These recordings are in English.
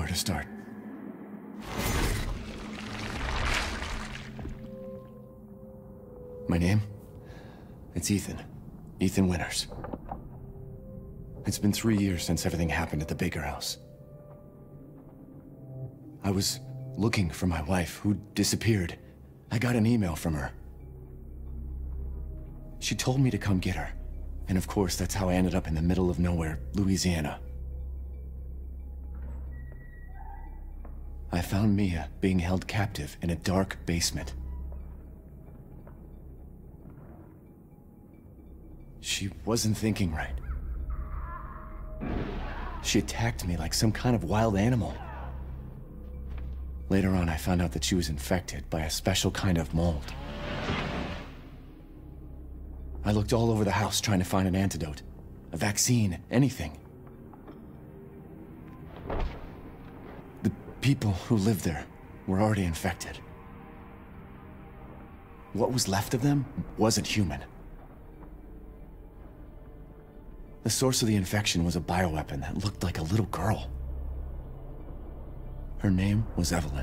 to start. My name? It's Ethan. Ethan Winters. It's been 3 years since everything happened at the Baker house. I was looking for my wife, who disappeared. I got an email from her. She told me to come get her. And of course, that's how I ended up in the middle of nowhere, Louisiana. I found Mia being held captive in a dark basement. She wasn't thinking right. She attacked me like some kind of wild animal. Later on, I found out that she was infected by a special kind of mold. I looked all over the house trying to find an antidote, a vaccine, anything. The people who lived there were already infected. What was left of them wasn't human. The source of the infection was a bioweapon that looked like a little girl. Her name was Evelyn.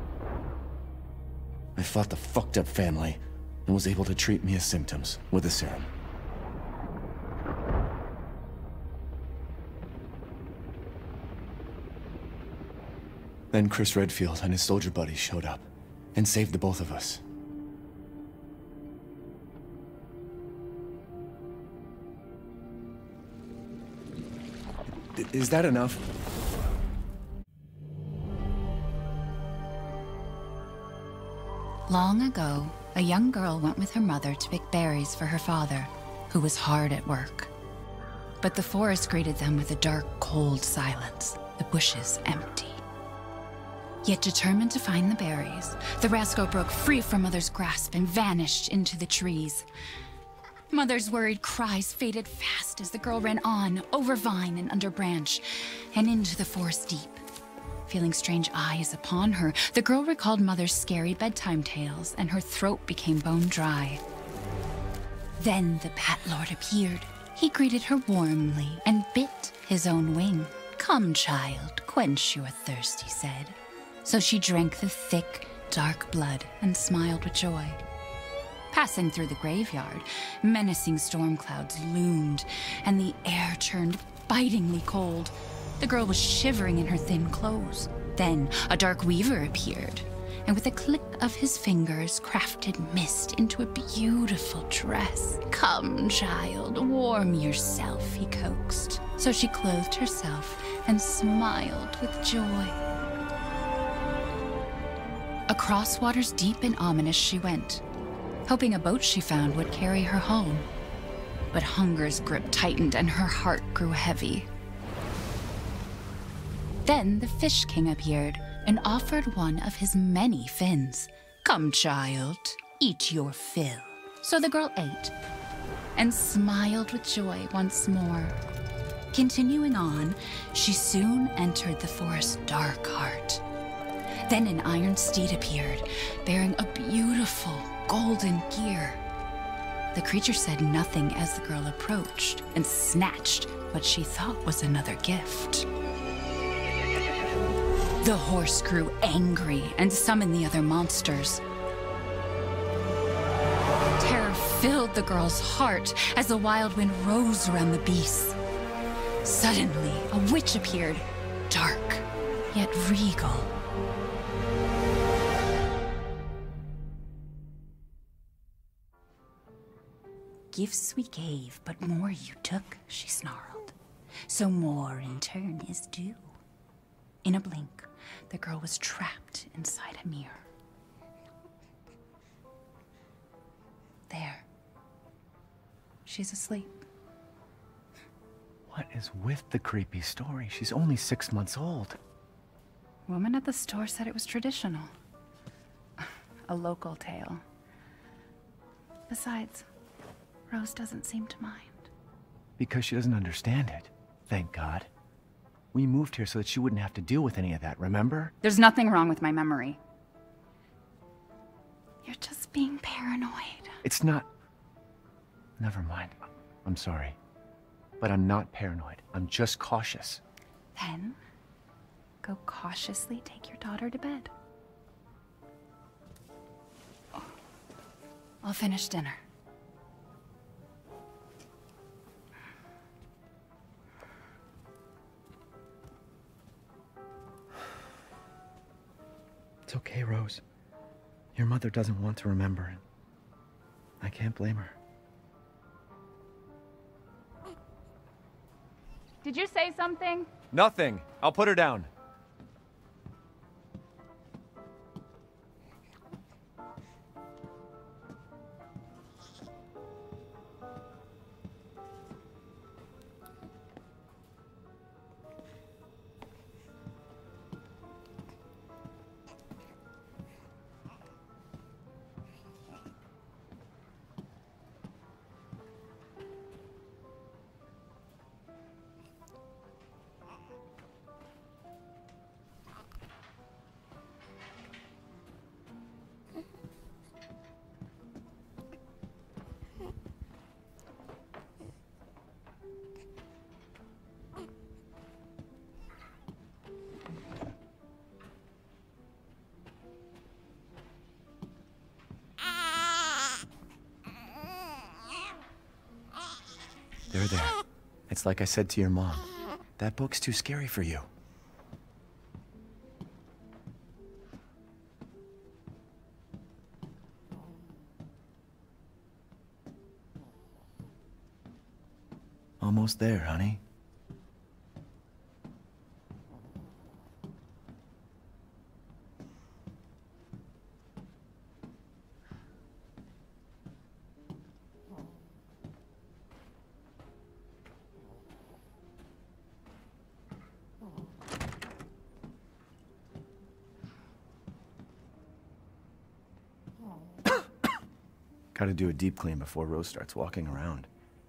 I fought the fucked up family and was able to treat Mia's symptoms with a serum. Then Chris Redfield and his soldier buddies showed up and saved the both of us. Is that enough? Long ago, a young girl went with her mother to pick berries for her father, who was hard at work. But the forest greeted them with a dark, cold silence, the bushes empty. Yet determined to find the berries, the rascal broke free from Mother's grasp and vanished into the trees. Mother's worried cries faded fast as the girl ran on, over vine and under branch, and into the forest deep. Feeling strange eyes upon her, the girl recalled Mother's scary bedtime tales, and her throat became bone dry. Then the Bat Lord appeared. He greeted her warmly and bit his own wing. "Come, child, quench your thirst," he said. So she drank the thick, dark blood and smiled with joy. Passing through the graveyard, menacing storm clouds loomed, and the air turned bitingly cold. The girl was shivering in her thin clothes. Then a dark weaver appeared, and with a click of his fingers, crafted mist into a beautiful dress. "Come, child, warm yourself," he coaxed. So she clothed herself and smiled with joy. Across waters deep and ominous she went, hoping a boat she found would carry her home. But hunger's grip tightened and her heart grew heavy. Then the Fish King appeared and offered one of his many fins. "Come, child, eat your fill." So the girl ate and smiled with joy once more. Continuing on, she soon entered the forest's dark heart. Then an iron steed appeared, bearing a beautiful golden gear. The creature said nothing as the girl approached and snatched what she thought was another gift. The horse grew angry and summoned the other monsters. Terror filled the girl's heart as the wild wind rose around the beasts. Suddenly, a witch appeared, dark yet regal. "Gifts we gave, but more you took," she snarled. "So more in turn is due." In a blink, the girl was trapped inside a mirror. There. She's asleep. What is with the creepy story? She's only 6 months old. Woman at the store said it was traditional. A local tale. Besides, Rose doesn't seem to mind. Because she doesn't understand it. Thank God. We moved here so that she wouldn't have to deal with any of that, remember? There's nothing wrong with my memory. You're just being paranoid. It's not... Never mind. I'm sorry. But I'm not paranoid. I'm just cautious. Then, go cautiously take your daughter to bed. I'll finish dinner. It's okay, Rose. Your mother doesn't want to remember it. I can't blame her. Did you say something? Nothing. I'll put her down. There. It's like I said to your mom. That book's too scary for you. Almost there, honey. Gotta do a deep clean before Rose starts walking around.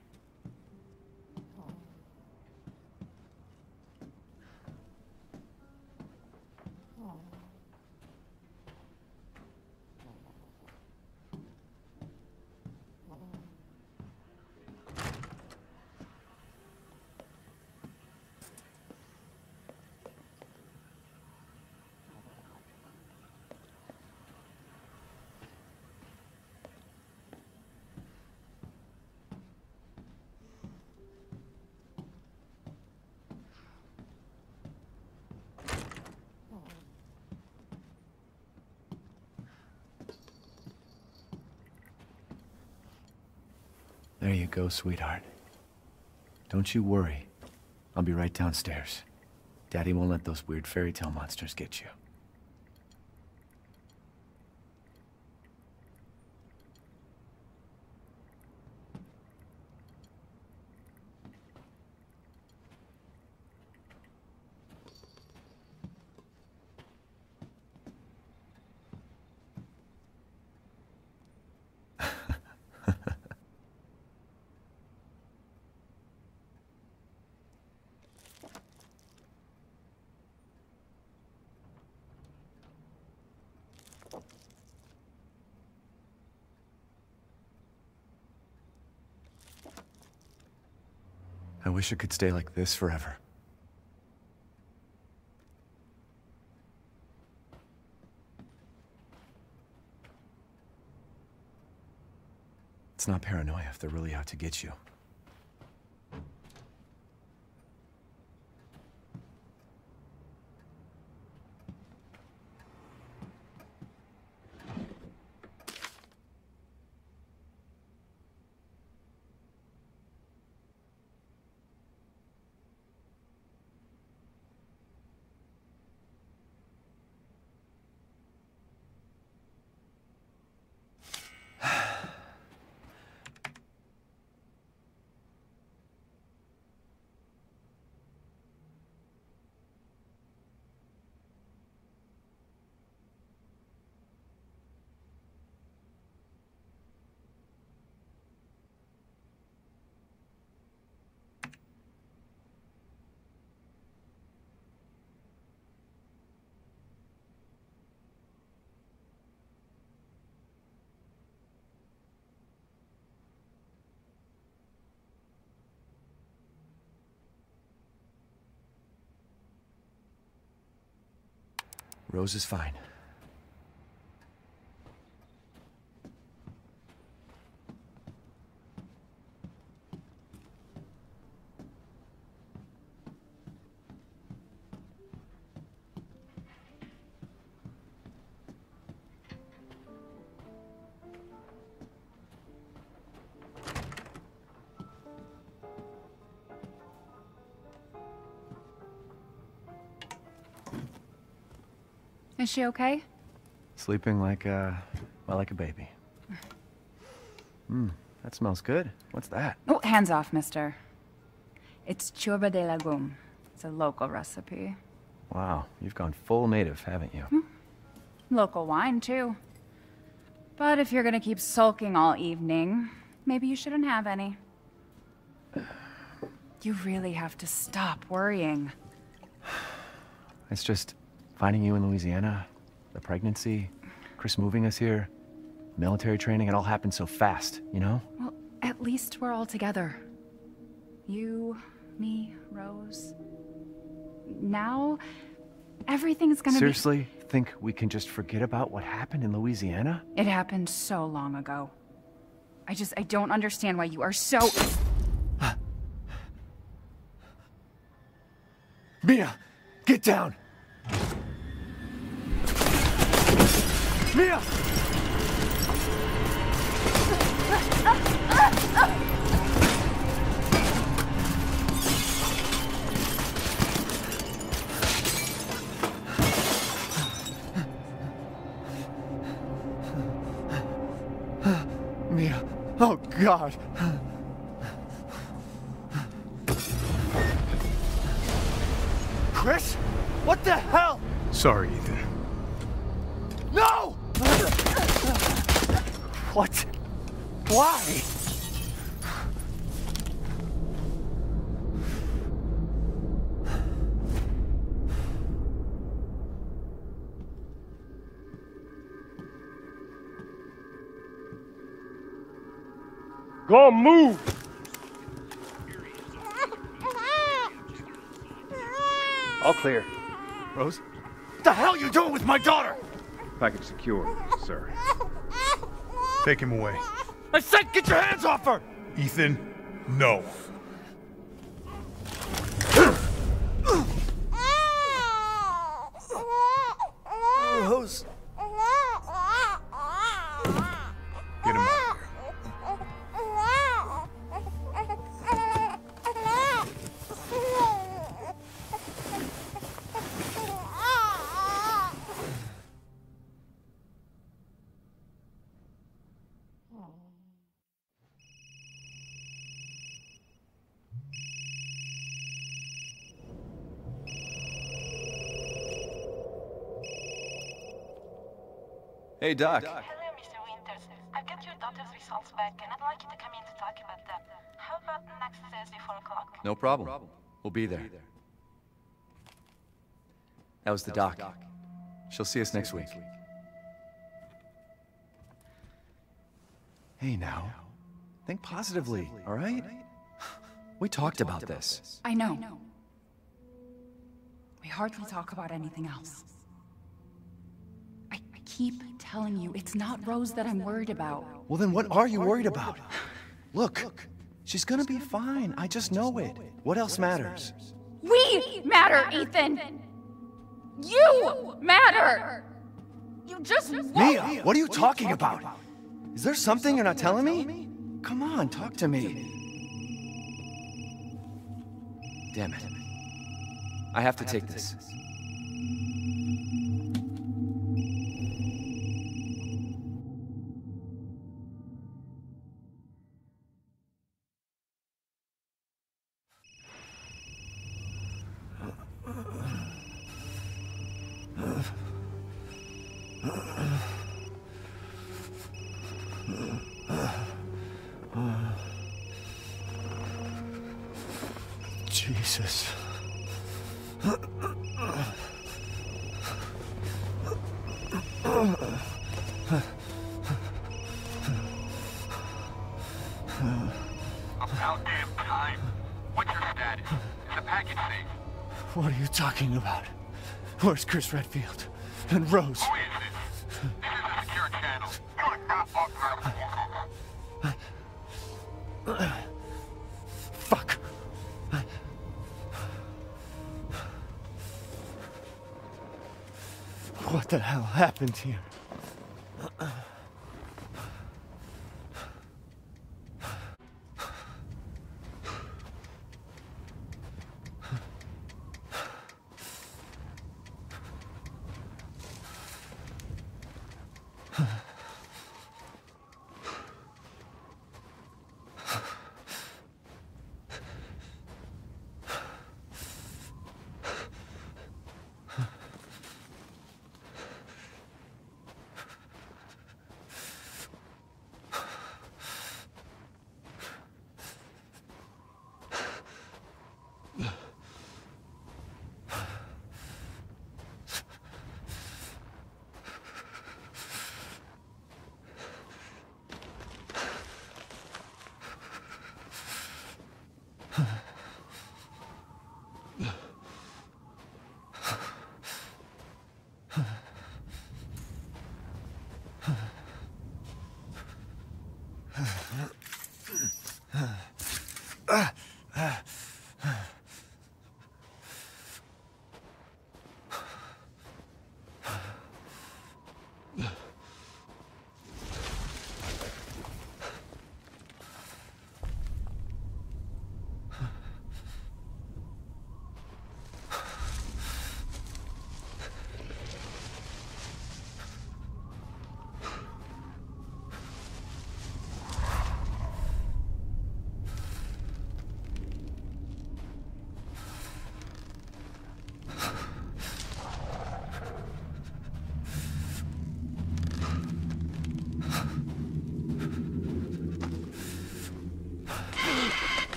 There you go, sweetheart. Don't you worry. I'll be right downstairs. Daddy won't let those weird fairy tale monsters get you. I wish it could stay like this forever. It's not paranoia if they're really out to get you. Rose is fine. Is she okay? Sleeping like well, like a baby. That smells good. What's that? Oh, hands off, mister. It's ciorba de legume. It's a local recipe. Wow, you've gone full native, haven't you? Local wine, too. But if you're gonna keep sulking all evening, maybe you shouldn't have any. You really have to stop worrying. It's just finding you in Louisiana, the pregnancy, Chris moving us here, military training, it all happened so fast, you know? Well, at least we're all together. You, me, Rose. Now, everything's gonna Seriously? Think we can just forget about what happened in Louisiana? It happened so long ago. I don't understand why you are so... Mia! Get down! Mia! Mia! Oh, God! Chris? What the hell? Sorry, Ethan. No! What? Why? Go move! All clear. Rose? What the hell are you doing with my daughter? Package secure, sir. Take him away. I said get your hands off her! Ethan, no. Rose. Get him out of here. Hey, Doc. Hello, Mr. Winters. I've got your daughter's results back, and I'd like you to come in to talk about them. How about next Thursday, 4 o'clock? No problem. We'll be there. That was the doc. She'll see us next week. Hey, now. Think positively, all right? We talked about this. I know. We hardly talk about anything else. I keep telling you, it's not Rose that I'm worried about. Well, then what are you worried about? Look, she's gonna be fine. I just know it. What else matters? We matter, Ethan! You matter! You just Mia, what are you talking about? Is there something you're not telling me? Come on, talk to me. Damn it. I have to take this. Jesus. About damn time. What's your status? Is the package safe? What are you talking about? Where's Chris Redfield? And Rose. Who is this? This is a secure channel. You are not authorized. Fuck. What the hell happened here?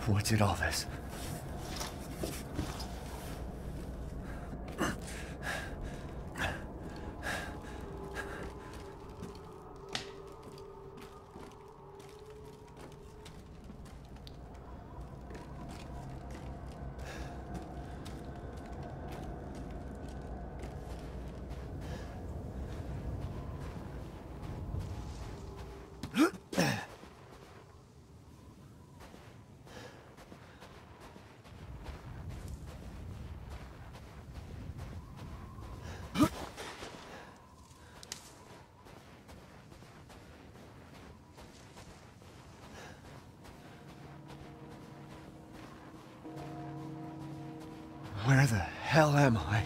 What did all this? Where the hell am I?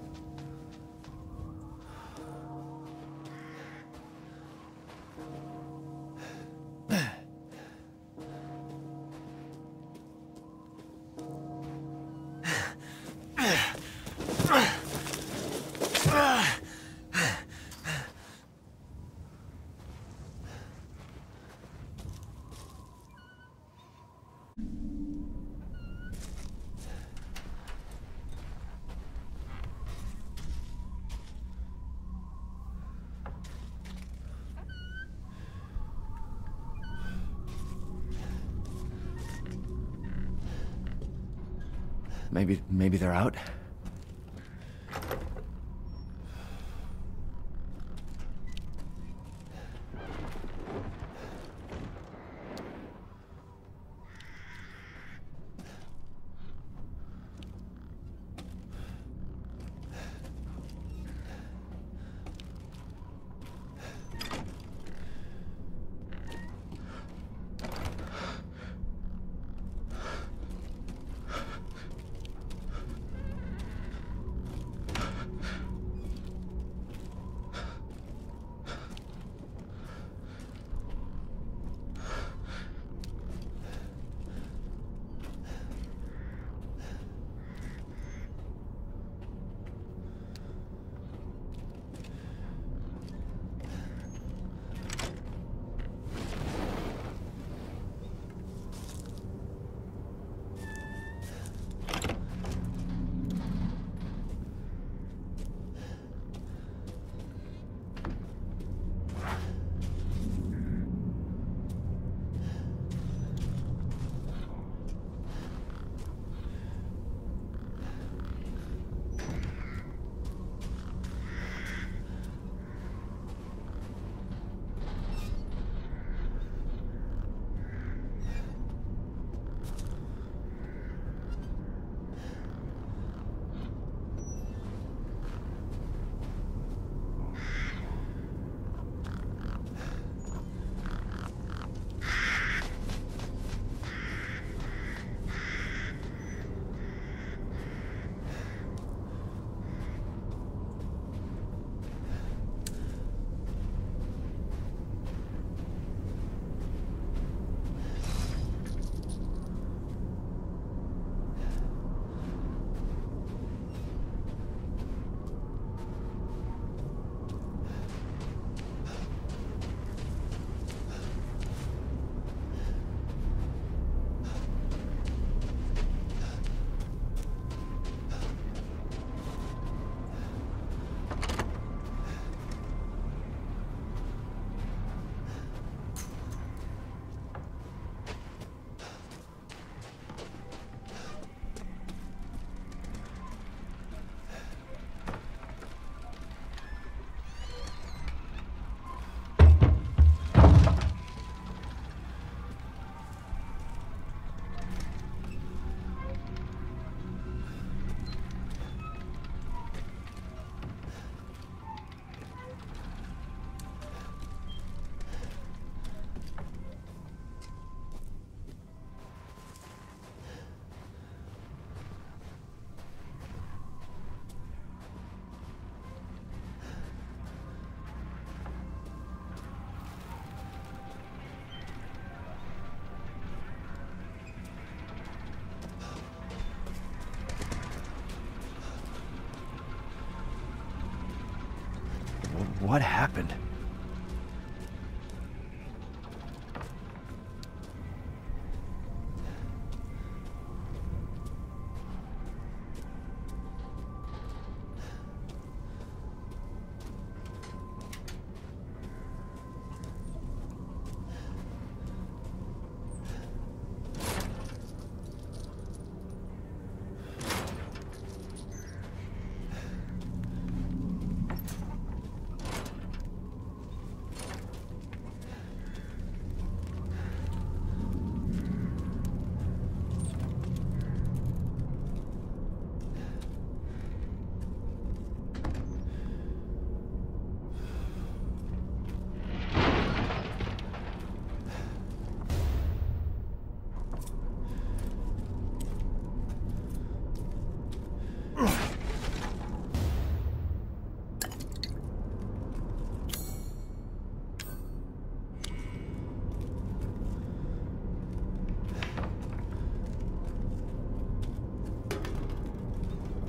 Maybe they're out? What happened?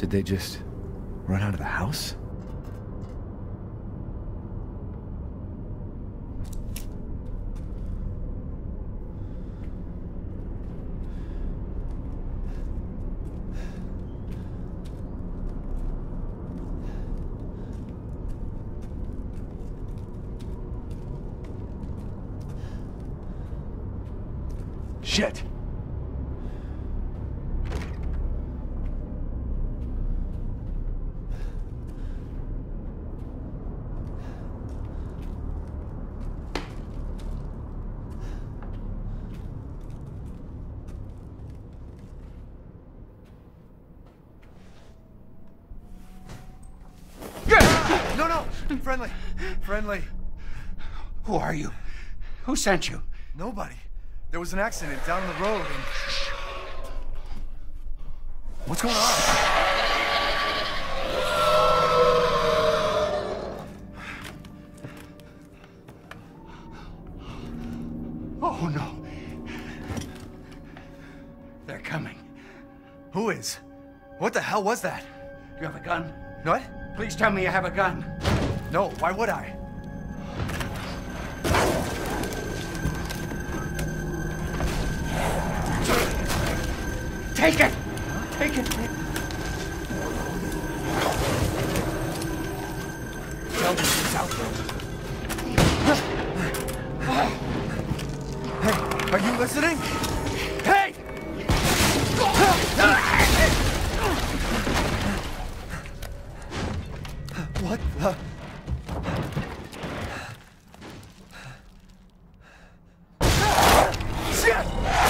Did they just run out of the house? Shit! No! Friendly! Friendly! Who are you? Who sent you? Nobody. There was an accident down the road and... What's going on? Oh, no. They're coming. Who is? What the hell was that? You have a gun? What? Please tell me you have a gun. No, why would I? Take it! Take it! Sheldon, it's out there. Hey, are you listening? Hey! What the... Shit!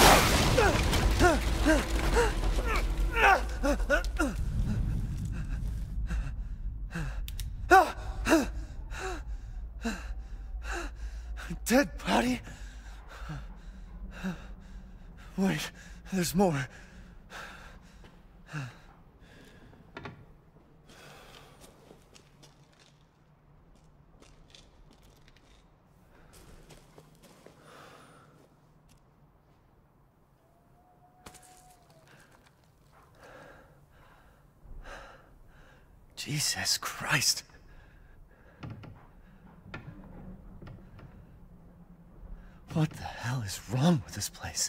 Dead body? Wait, there's more. Jesus Christ. What the hell is wrong with this place?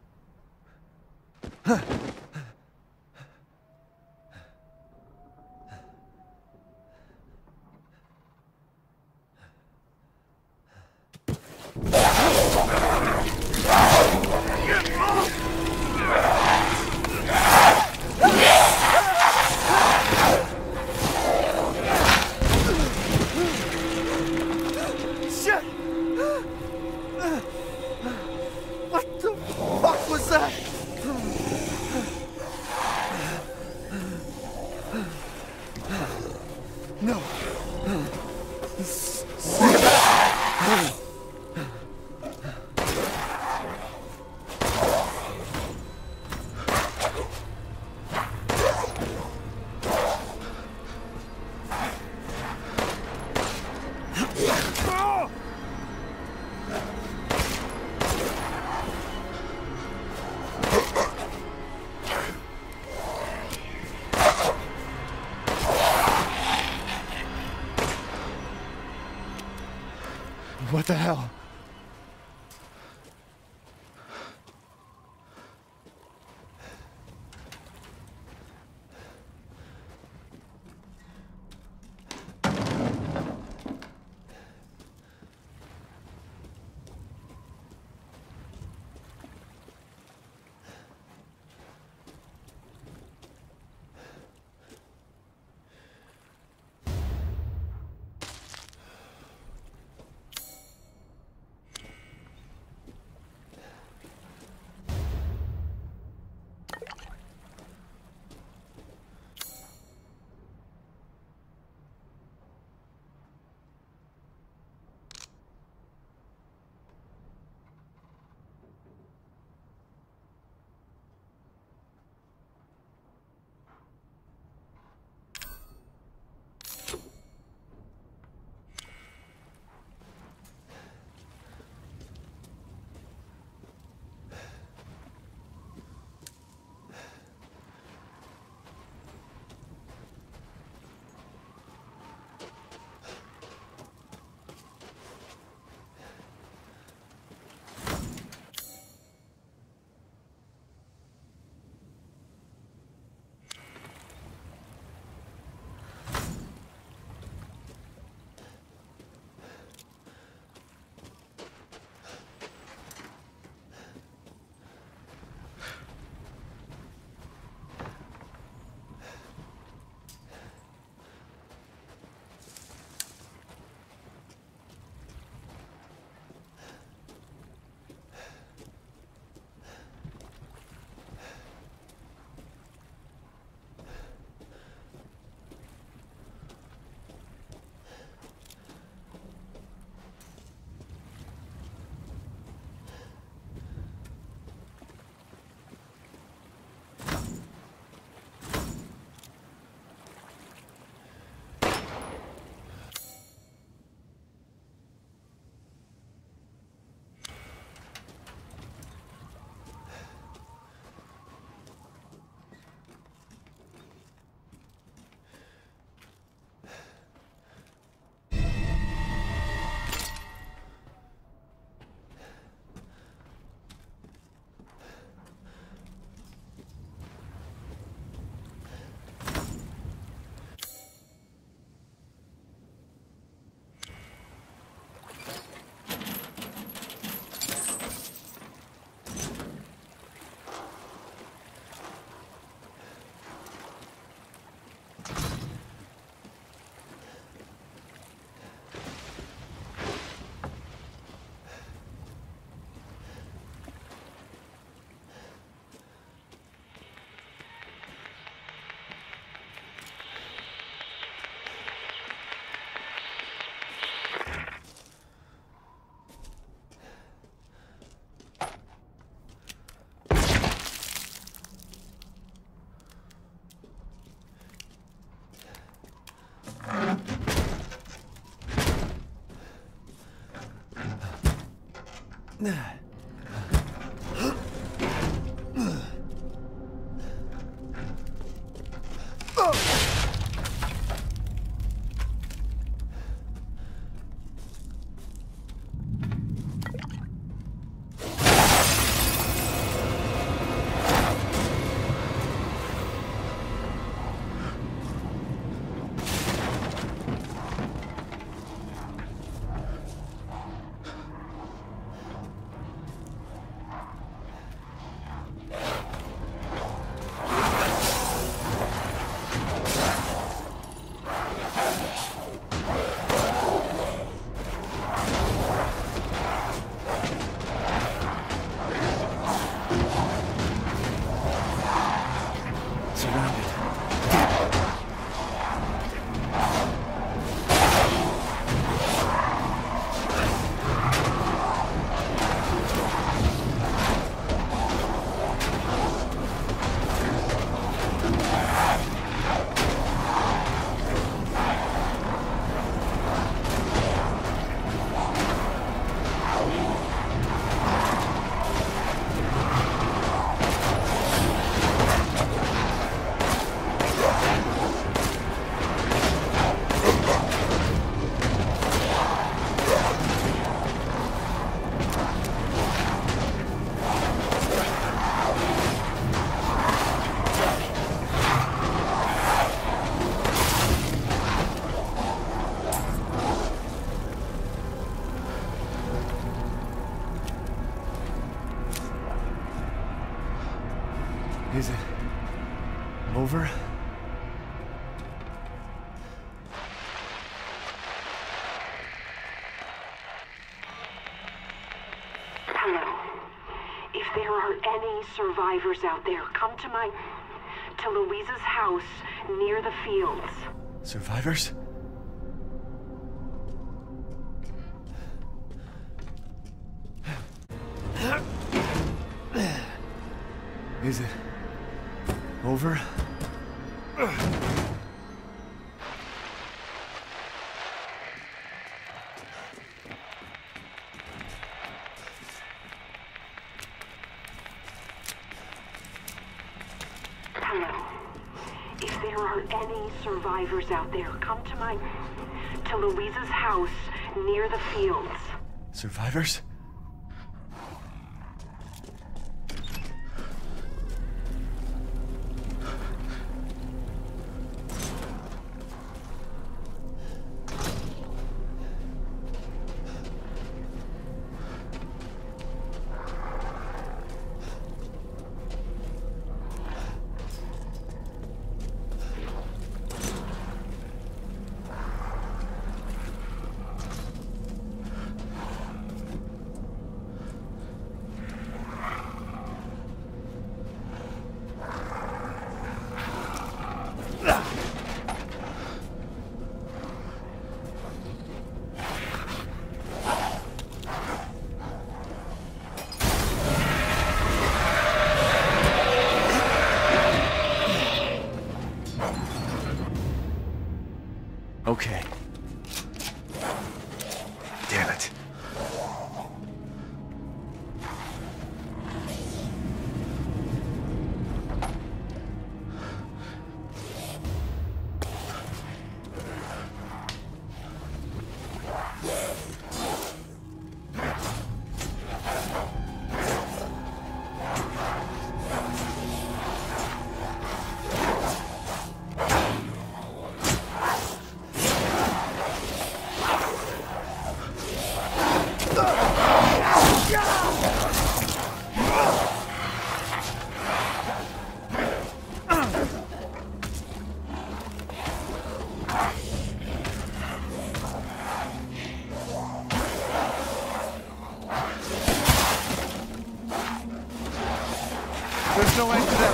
Shit! What the fuck was that? No. What the hell? Is it over? Hello. If there are any survivors out there, come to Louisa's house near the fields. Survivors? Is it over? Hello. If there are any survivors out there, come to Louisa's house near the fields. Survivors? Okay. Damn it. There's no end to them.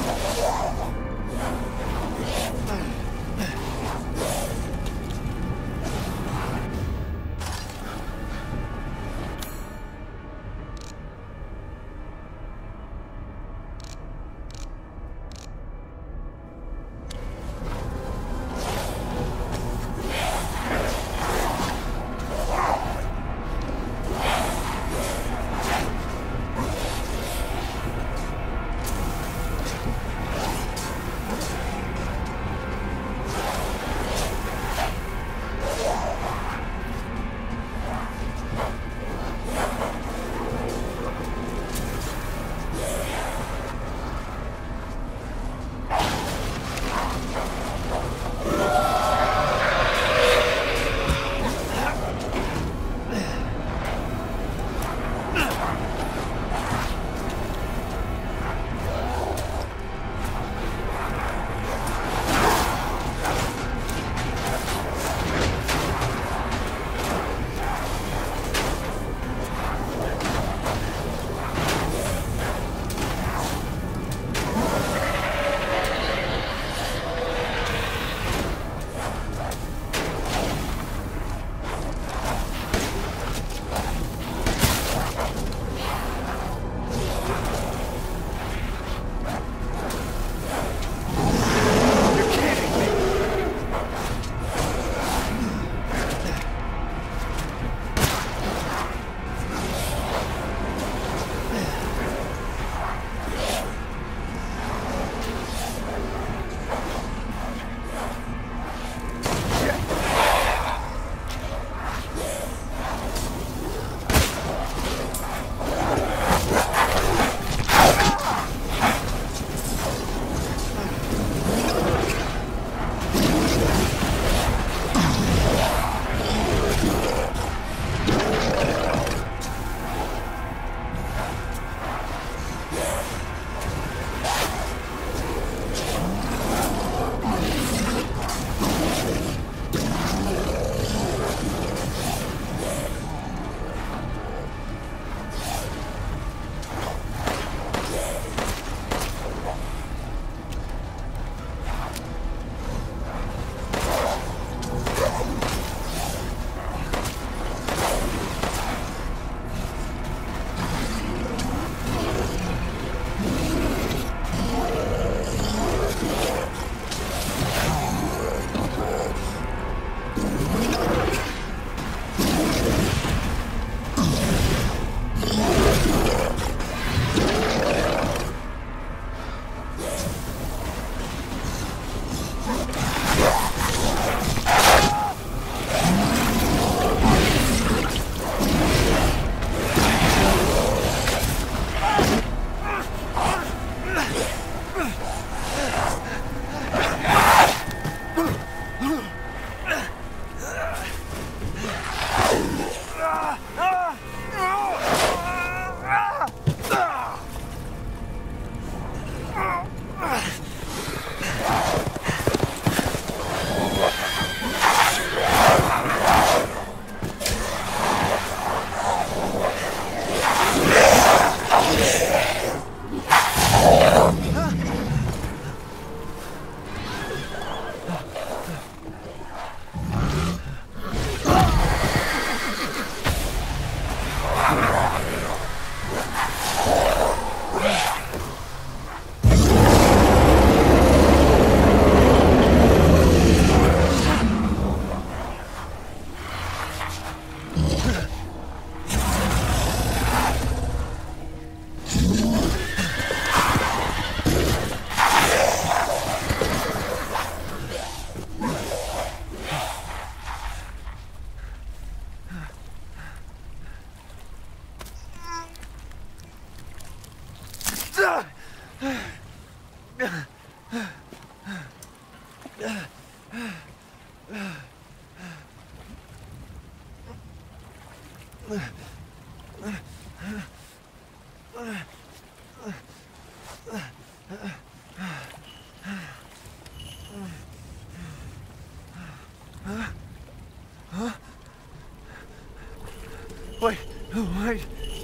Wait, wait.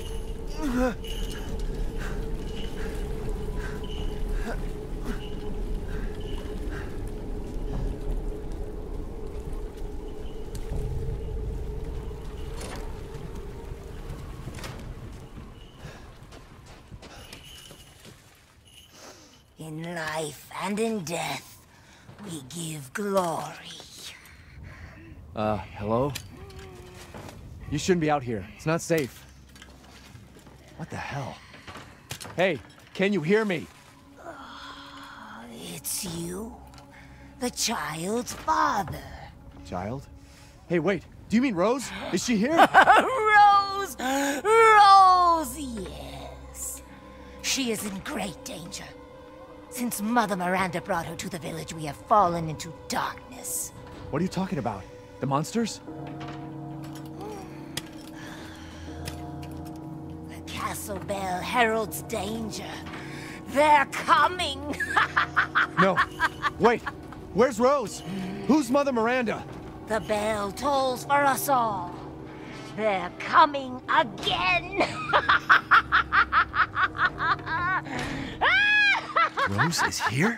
In life and in death, we give glory. Hello? You shouldn't be out here. It's not safe. What the hell? Hey, can you hear me? It's you, the child's father. Child? Hey, wait. Do you mean Rose? Is she here? Rose! Rose, yes. She is in great danger. Since Mother Miranda brought her to the village, we have fallen into darkness. What are you talking about? The monsters? The castle bell heralds danger. They're coming! No. Wait. Where's Rose? Who's Mother Miranda? The bell tolls for us all. They're coming again! Rose is here?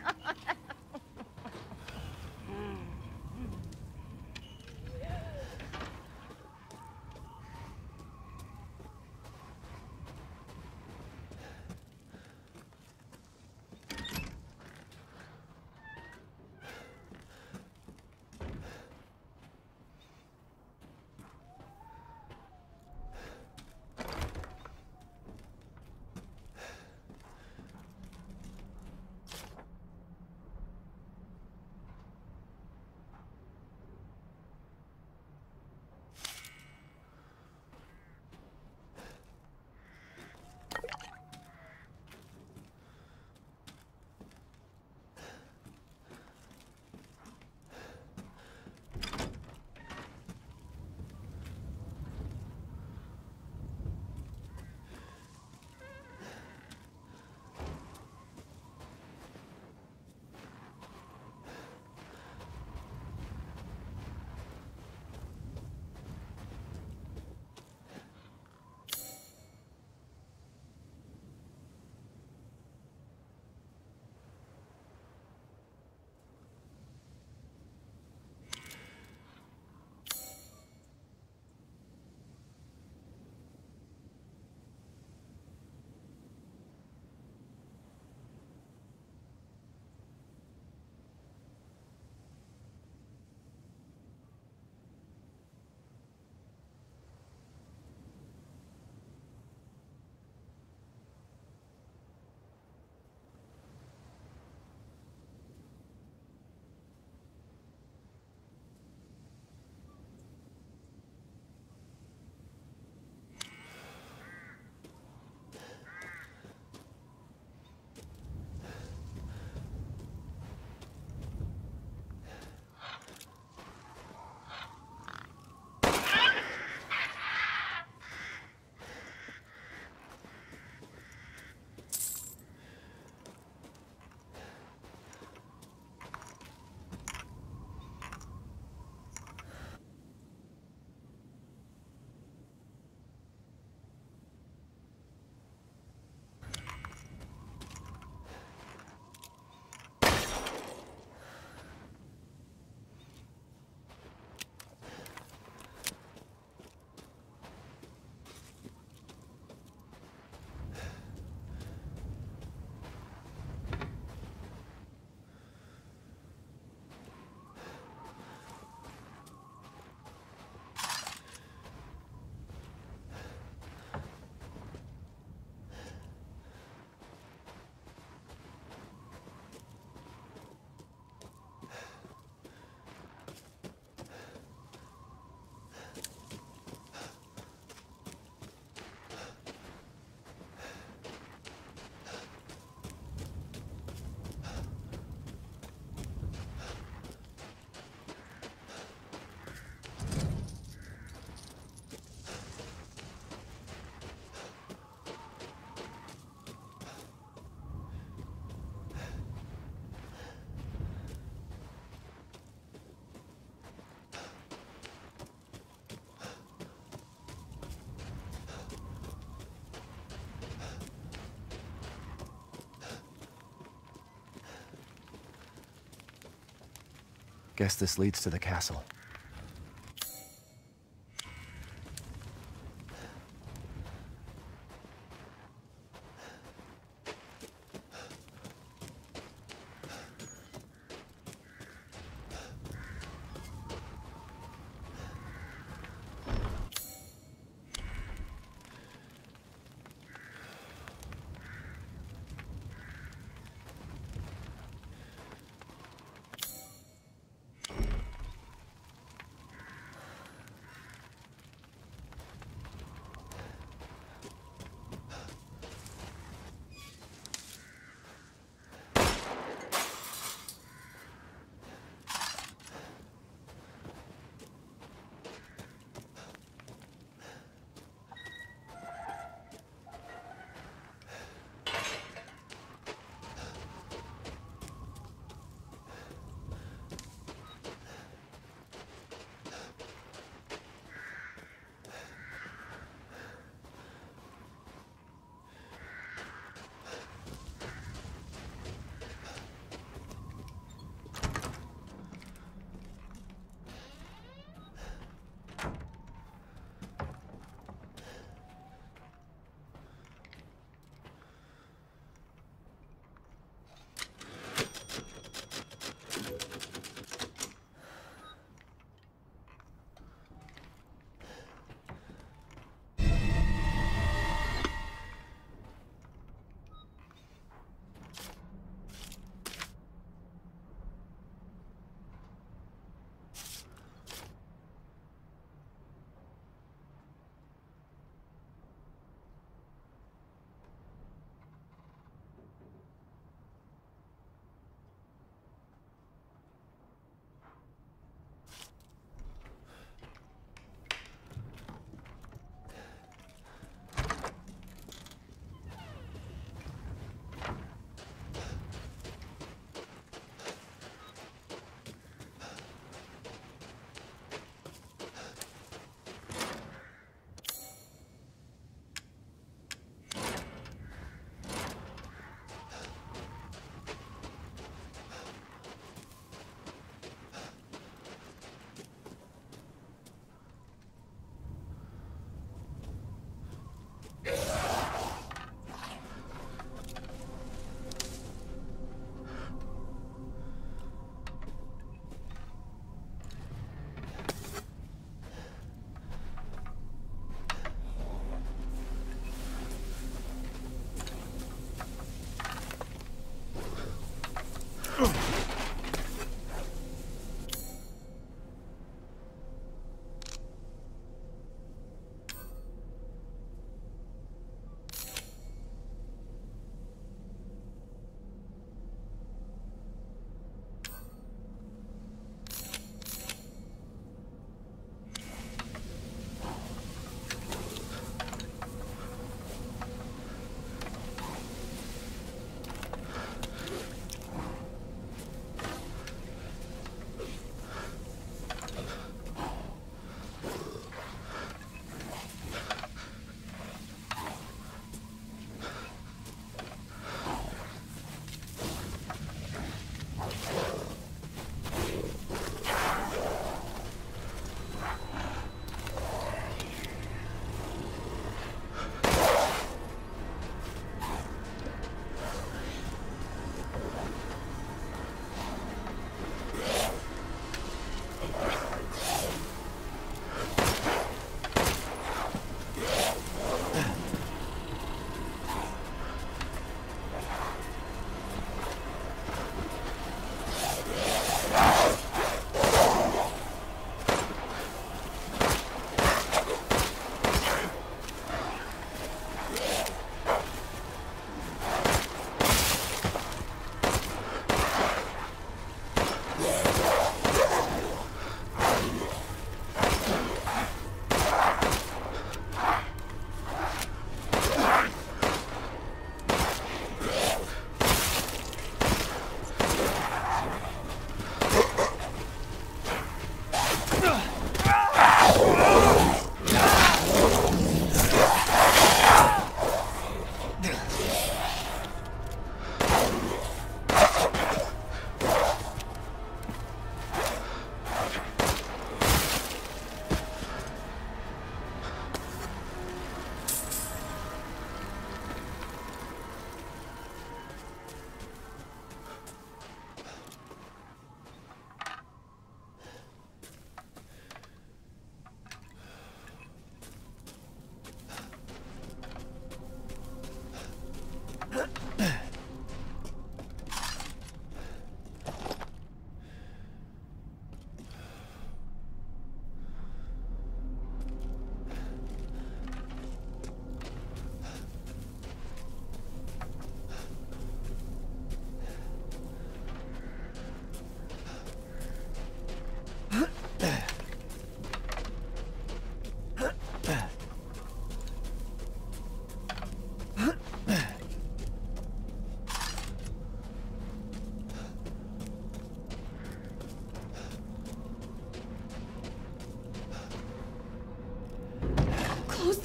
Guess this leads to the castle.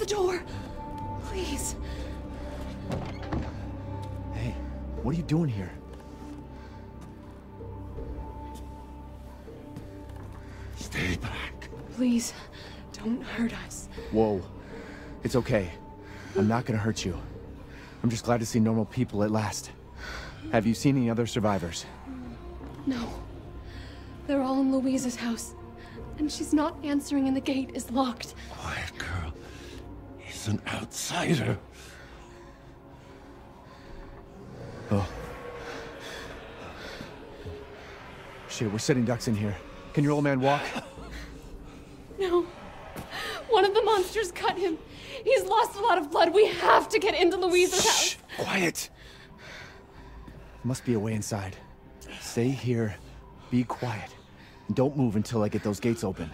door. Please. Hey, what are you doing here? Stay back. Please, don't hurt us. Whoa. It's okay. I'm not gonna hurt you. I'm just glad to see normal people at last. Have you seen any other survivors? No. They're all in Louisa's house. And she's not answering and the gate is locked. Quiet, girl. He's an outsider. Oh. Shit, we're setting ducks in here. Can your old man walk? No. One of the monsters cut him. He's lost a lot of blood. We have to get into Louisa's house. Quiet! Must be a way inside. Stay here, be quiet, and don't move until I get those gates open.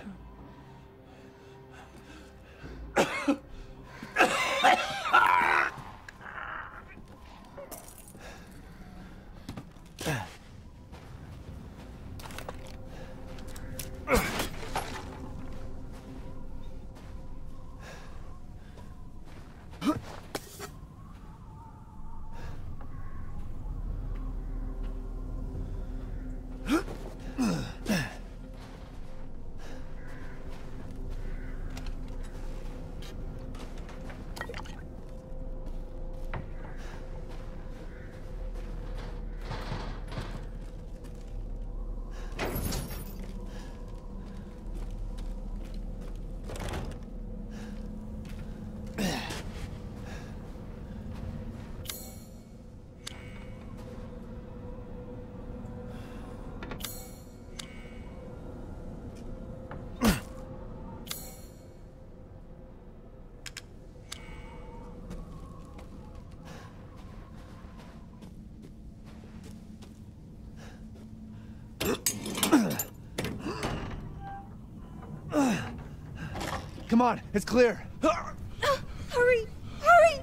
Come on, it's clear. Hurry! Hurry!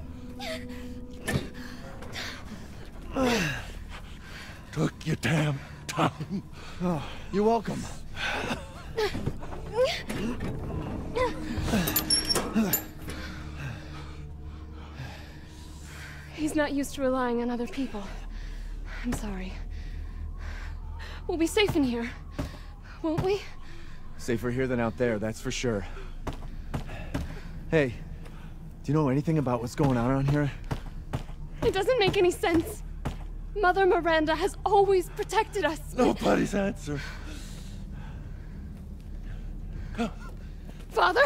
Took your damn time. Oh, you're welcome. He's not used to relying on other people. I'm sorry. We'll be safe in here, won't we? Safer here than out there, that's for sure. Hey, do you know anything about what's going on around here? It doesn't make any sense. Mother Miranda has always protected us. Nobody's answer. Father?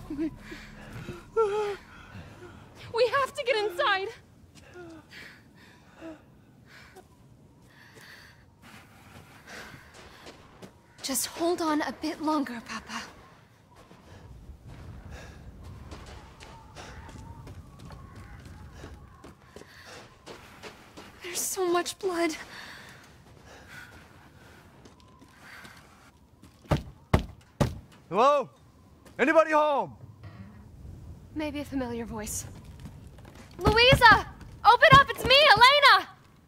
We have to get inside. Just hold on a bit longer, Papa. There's so much blood. Hello? Anybody home? Maybe a familiar voice. Louisa! Open up! It's me, Elena!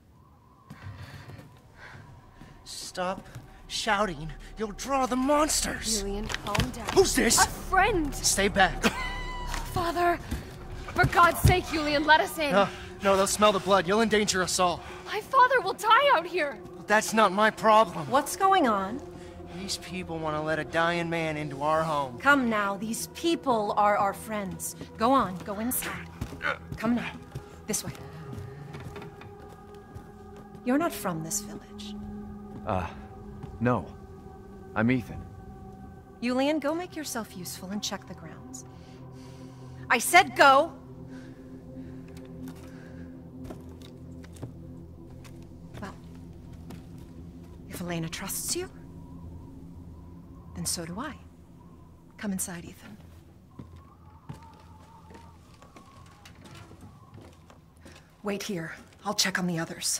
Stop shouting. You'll draw the monsters. Julian, calm down. Who's this? A friend! Stay back. Father! For God's sake, Julian, let us in. No, they'll smell the blood. You'll endanger us all. My father will die out here. That's not my problem. What's going on? These people want to let a dying man into our home. Come now, these people are our friends. Go on, go inside. Come now, this way. You're not from this village. No. I'm Ethan. Julian, go make yourself useful and check the grounds. I said go! Well, if Elena trusts you, then so do I. Come inside, Ethan. Wait here. I'll check on the others.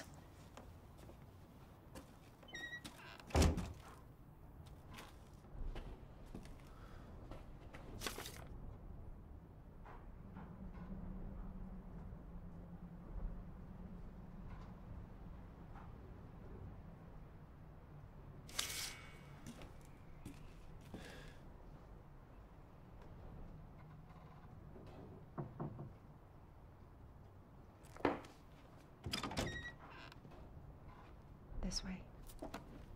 This way.